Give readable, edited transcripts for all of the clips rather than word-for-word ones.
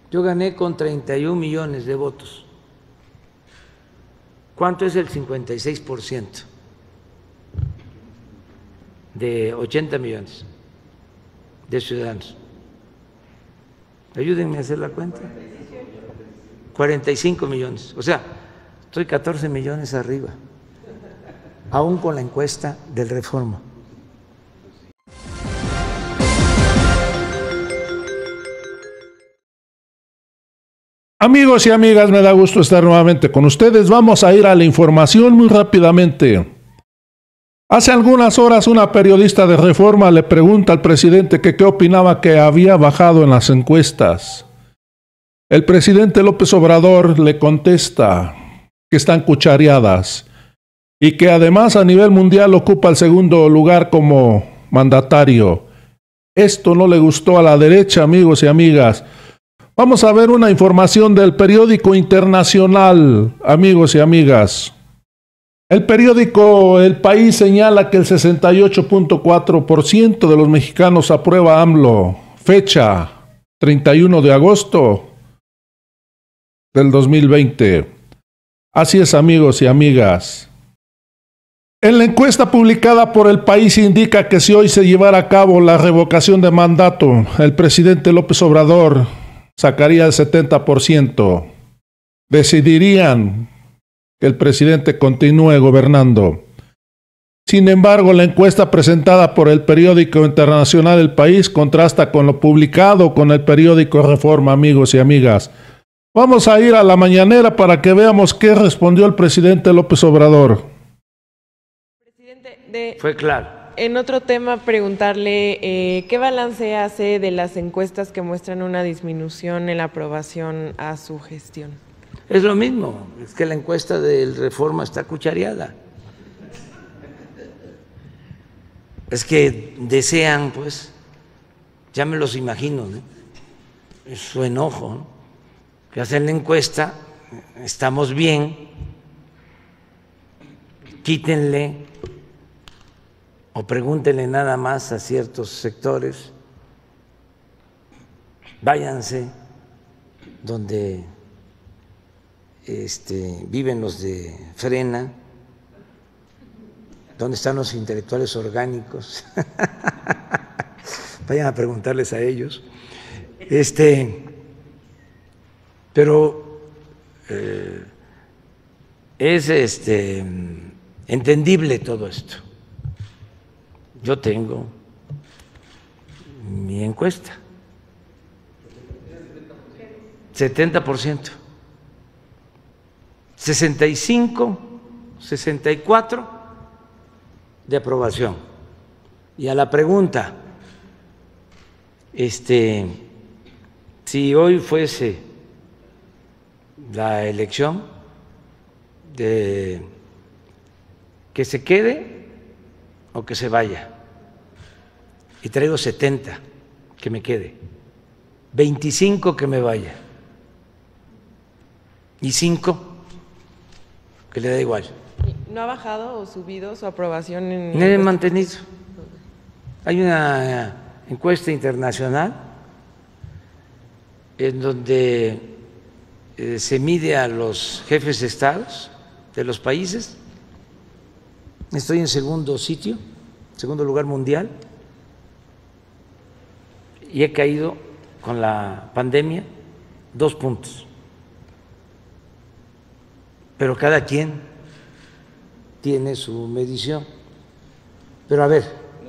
Yo gané con 31 millones de votos. ¿Cuánto es el 56% de 80 millones de ciudadanos? Ayúdenme a hacer la cuenta. 45 millones. O sea, estoy 14 millones arriba, aún con la encuesta del Reforma. Amigos y amigas, me da gusto estar nuevamente con ustedes. Vamos a ir a la información muy rápidamente. Hace algunas horas una periodista de Reforma le pregunta al presidente que qué opinaba que había bajado en las encuestas. El presidente López Obrador le contesta que están cuchareadas y que además a nivel mundial ocupa el segundo lugar como mandatario. Esto no le gustó a la derecha, amigos y amigas. Vamos a ver una información del periódico internacional, amigos y amigas. El periódico El País señala que el 68.4% de los mexicanos aprueba AMLO. Fecha 31 de agosto del 2020. Así es, amigos y amigas. En la encuesta publicada por El País indica que si hoy se llevara a cabo la revocación de mandato, el presidente López Obrador sacaría el 70%. Decidirían que el presidente continúe gobernando. Sin embargo, la encuesta presentada por el periódico internacional El País contrasta con lo publicado con el periódico Reforma, amigos y amigas. Vamos a ir a la mañanera para que veamos qué respondió el presidente López Obrador. Presidente, fue claro. En otro tema, preguntarle qué balance hace de las encuestas que muestran una disminución en la aprobación a su gestión. Es lo mismo, es que la encuesta del Reforma está cuchareada. Es que desean, pues, ya me los imagino, ¿no? Es su enojo, ¿no? Que hacen la encuesta, estamos bien, quítenle o pregúntenle nada más a ciertos sectores, váyanse donde viven los de frena, donde están los intelectuales orgánicos, vayan a preguntarles a ellos. Pero es entendible todo esto. Yo tengo mi encuesta, 70%, 65, 64 de aprobación. Y a la pregunta, si hoy fuese la elección de que se quede o que se vaya, y traigo 70 que me quede, 25 que me vaya y 5 que le da igual. ¿No ha bajado o subido su aprobación en...? Me he mantenido. Hay una encuesta internacional en donde se mide a los jefes de estados de los países. Estoy en segundo sitio, segundo lugar mundial, y he caído con la pandemia 2 puntos. Pero cada quien tiene su medición. Pero a ver,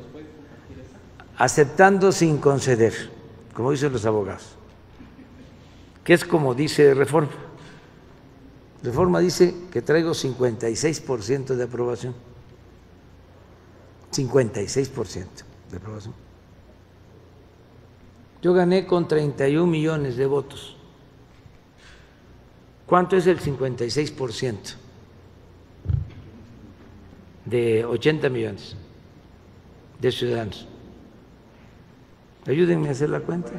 aceptando sin conceder, como dicen los abogados, que es como dice Reforma. Reforma dice que traigo 56% de aprobación. 56% de aprobación. Yo gané con 31 millones de votos. ¿Cuánto es el 56% de 80 millones de ciudadanos? Ayúdenme a hacer la cuenta.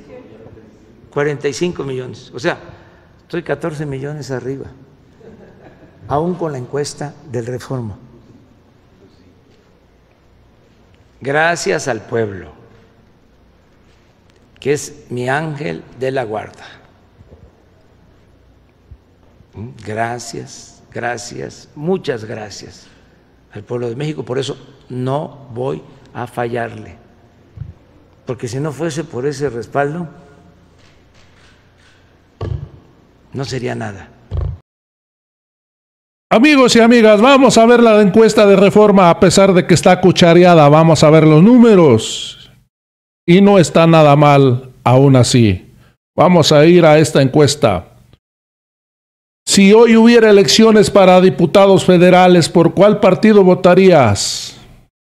45 millones. O sea, estoy 14 millones arriba, aún con la encuesta del Reforma. Gracias al pueblo, que es mi ángel de la guarda. Gracias, gracias, muchas gracias al pueblo de México. Por eso no voy a fallarle, porque si no fuese por ese respaldo, no sería nada. Amigos y amigas, vamos a ver la encuesta de Reforma. A pesar de que está cuchareada, vamos a ver los números. Y no está nada mal, aún así. Vamos a ir a esta encuesta. Si hoy hubiera elecciones para diputados federales, ¿por cuál partido votarías?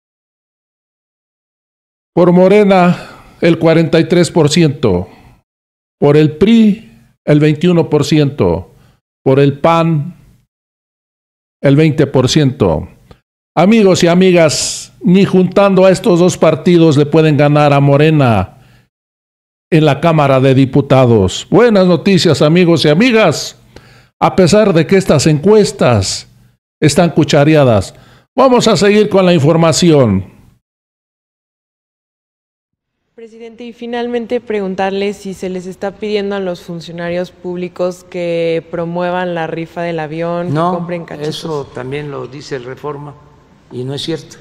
Por Morena, el 43%. Por el PRI, el 21%. Por el PAN, el 20%. Amigos y amigas, ni juntando a estos dos partidos le pueden ganar a Morena en la Cámara de Diputados. Buenas noticias, amigos y amigas. A pesar de que estas encuestas están cuchareadas, vamos a seguir con la información. Presidente, y finalmente preguntarle si se les está pidiendo a los funcionarios públicos que promuevan la rifa del avión, que compren cachitos. Eso también lo dice el Reforma y no es cierto,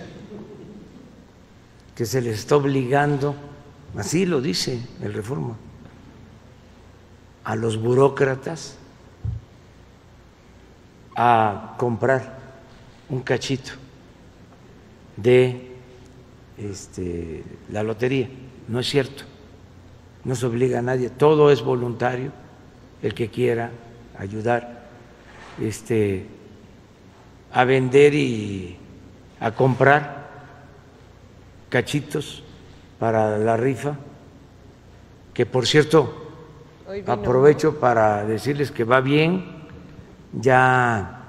que se les está obligando, así lo dice el Reforma, a los burócratas a comprar un cachito de la lotería. No es cierto, no se obliga a nadie, todo es voluntario. El que quiera ayudar a vender y a comprar cachitos para la rifa, que por cierto aprovecho para decirles que va bien, ya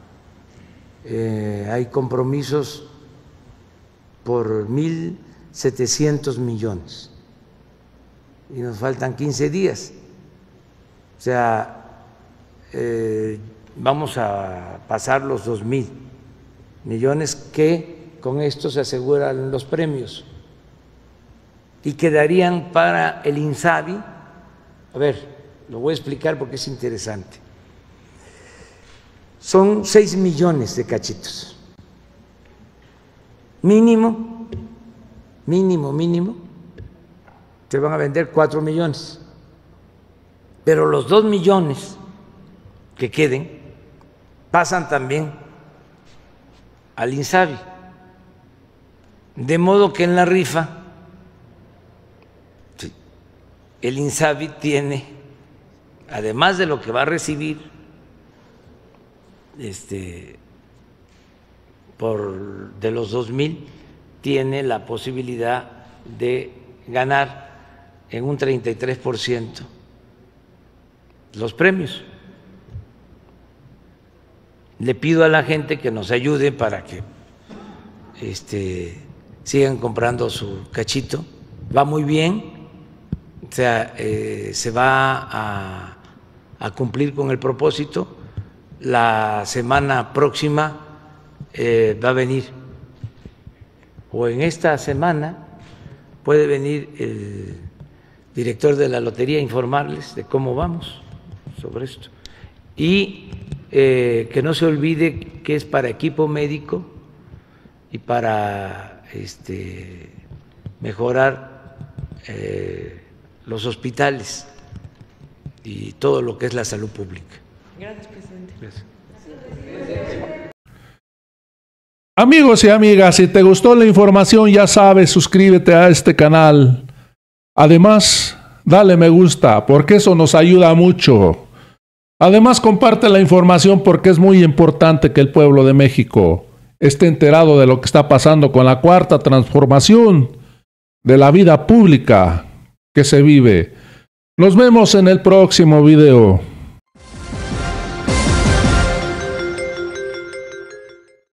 hay compromisos por 1.700 millones y nos faltan 15 días. O sea, vamos a pasar los 2.000 millones que con esto se aseguran los premios y quedarían para el INSABI. A ver, lo voy a explicar porque es interesante. Son 6 millones de cachitos. Mínimo, te van a vender 4 millones. Pero los 2 millones que queden pasan también al INSABI. De modo que en la rifa el INSABI tiene, además de lo que va a recibir de los 2.000, tiene la posibilidad de ganar en un 33% los premios. Le pido a la gente que nos ayude para que sigan comprando su cachito. Va muy bien, o sea, se va a cumplir con el propósito. La semana próxima va a venir, o en esta semana puede venir el director de la lotería a informarles de cómo vamos sobre esto. Y que no se olvide que es para equipo médico y para mejorar los hospitales y todo lo que es la salud pública. Gracias, presidente. Gracias. Amigos y amigas, si te gustó la información, ya sabes, suscríbete a este canal. Además, dale me gusta, porque eso nos ayuda mucho. Además, comparte la información porque es muy importante que el pueblo de México esté enterado de lo que está pasando con la cuarta transformación de la vida pública que se vive. Nos vemos en el próximo video.